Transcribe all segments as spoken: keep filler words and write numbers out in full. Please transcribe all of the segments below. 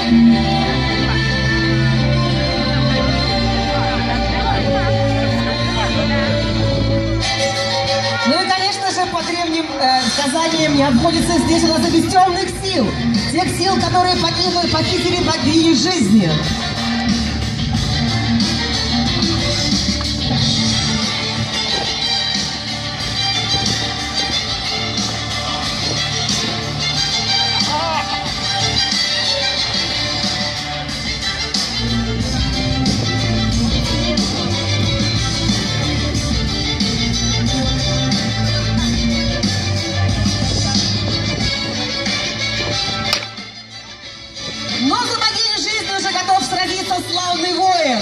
По древним э, сказаниям не обходится здесь у нас и без темных сил. Тех сил, которые покинули, похитили богини жизни. Но за богиней жизни уже готов сразиться славный воин.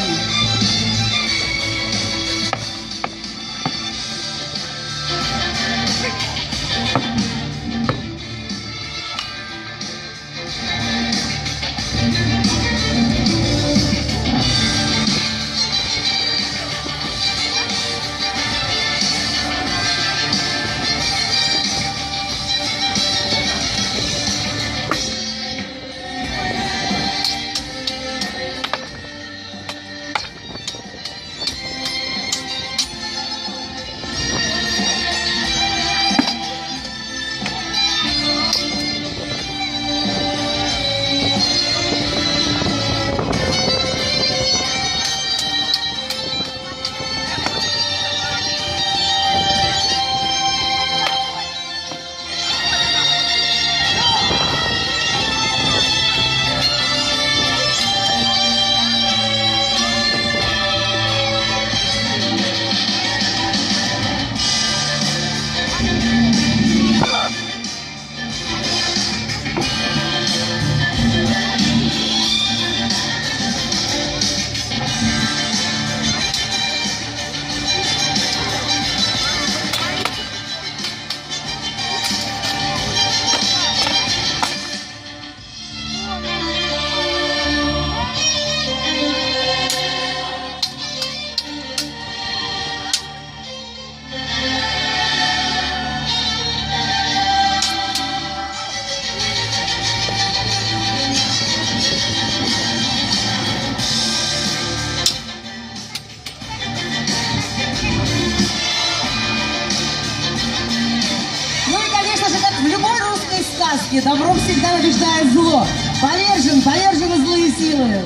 Добро всегда побеждает зло. Повержен, повержены злые силы.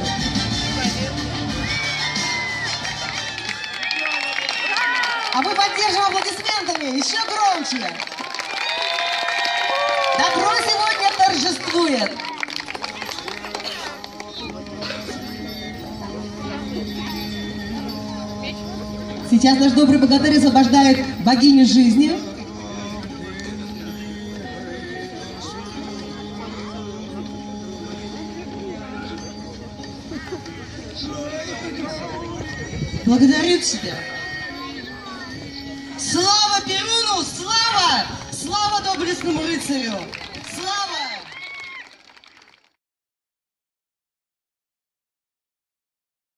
А мы поддержим аплодисментами. Еще громче. Добро сегодня торжествует. Сейчас наш добрый богатырь освобождает богиню жизни. Благодарю тебя. Слава Перуну! Слава! Слава доблестному рыцарю!